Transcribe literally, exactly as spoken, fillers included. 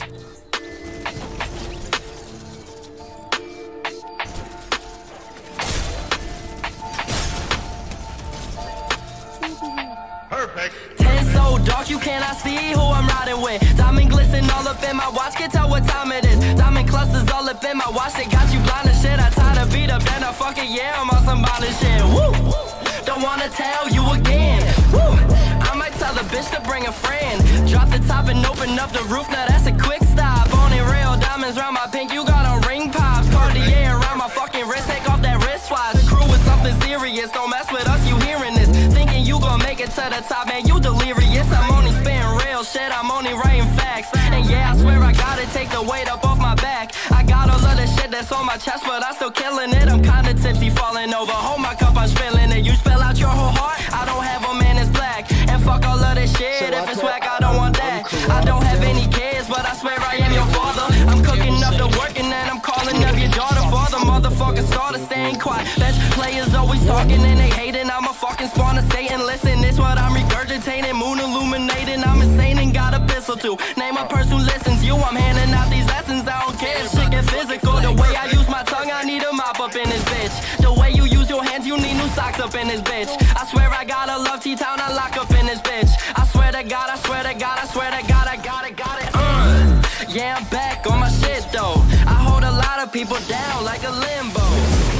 Perfect. Ten so dark, you cannot see who I'm riding with. Diamond glisten all up in my watch, can't tell what time it is. Diamond clusters all up in my watch, they got you blind as shit. I tied a beat up, then I fuck it, yeah, I'm on some violent shit. Woo! Don't wanna tell you again. Woo! I might tell the bitch to bring a friend. Drop the top and open up the roof, now that's a quick stop. Only real diamonds round my pink, you got on ring pops. Cartier around my fucking wrist, take off that wristwatch. The crew is something serious, don't mess with us, you hearing this. Thinking you gon' make it to the top, man, you delirious. I'm only spitting real shit, I'm only writing facts. And yeah, I swear I gotta take the weight up off my back. I got all of the shit that's on my chest, but I'm still killing it. I'm kinda tipsy, falling over, hold my cup, I'm spilling it. You spill out your whole heart, I don't have a man, it's black. And fuck all of this shit, if it's whack, I don't want that. I don't have any kids, but I swear I am your father. I'm cooking up the work and then I'm calling up your daughter. Father, motherfucker, started staying quiet. Bench players always talking and they hating. I'm a fucking spawn of Satan. Listen, this what I'm regurgitating. Moon illuminating, I'm insane and got a pistol too. Name a person who listens, you, I'm handing out these lessons. I don't care if shit get physical. The way I use my tongue, I need a mop up in this bitch. The way you use your hands, you need new socks up in this bitch. I swear I gotta love T-Town, I lock up in this bitch. I swear to God, I swear to God, I swear to God, I got it, got it, uh. Yeah, I'm back on my shit though. I hold a lot of people down like a limbo.